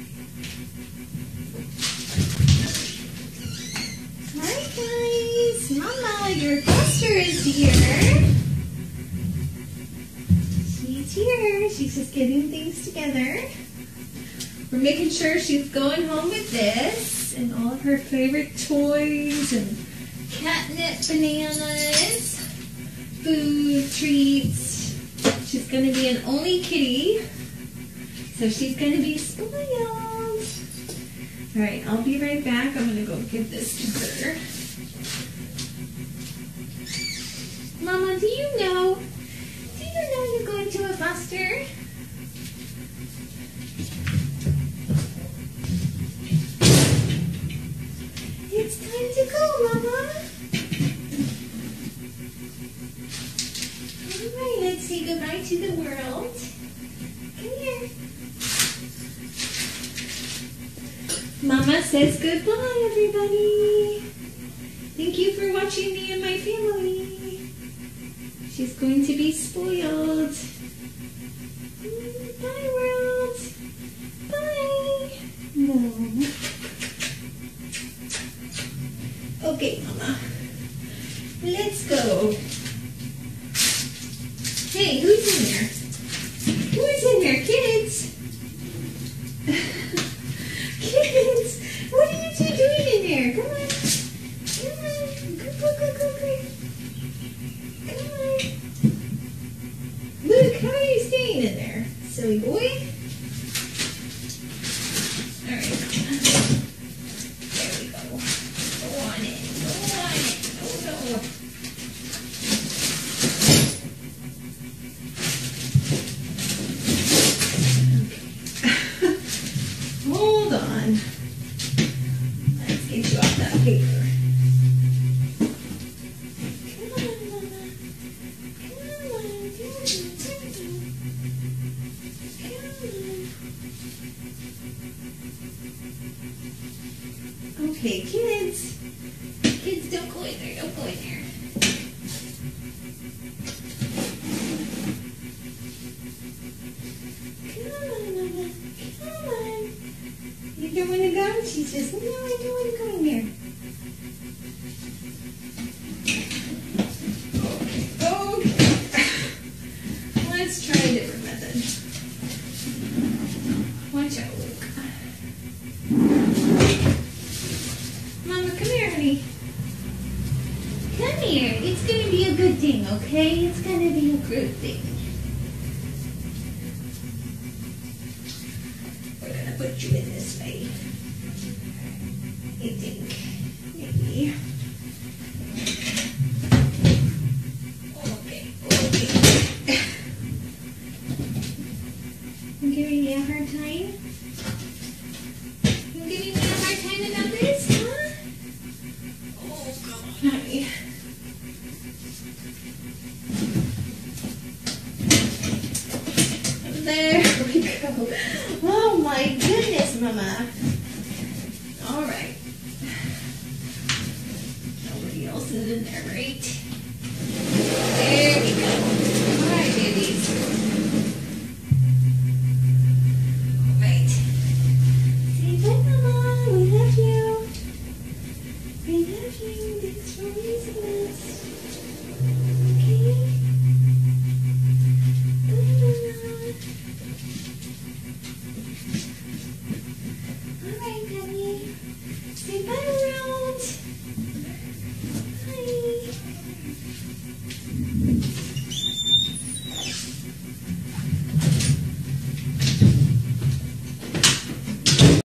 Hi guys, Mama, your foster is here. She's here. She's just getting things together. We're making sure she's going home with this and all of her favorite toys and catnip bananas, food, treats. She's going to be an only kitty, so she's going to be spoiled. All right, I'll be right back. I'm going to go give this to her. Mama, do you know you're going to a foster? It's time to go, Mama. All right, let's say goodbye to the world. Come here. Mama says goodbye, everybody. Thank you for watching me and my family. She's going to be spoiled. Bye, world. Bye. No. Okay, Mama. Let's go. Hey, who's in there? Who's in there, kids? Kids, what are you two doing in there? Come on. Come on. Go. Come on. Luke, how are you staying in there? Silly boy. All right. There we go. Go on in. No. Hold on. Let's get you off that paper. Come on, Mama. Come on. Okay, kids. Kids, don't go in there. Don't go in there. Come on, Mama. Come on. You don't want to go? She says, no, I don't want to go in there. Okay. Let's try a different method. Watch out, Luke. Mama, come here, honey. Come here. It's going to be a good thing, okay? It's going to be a good thing. We're going to put you in this way. I think. Maybe. Okay. You giving me a hard time? You giving me a hard time about this, huh? Oh, come on, honey. There we go. Oh my goodness, Mama. All right. Nobody else is in there, right? There we go. All right, babies.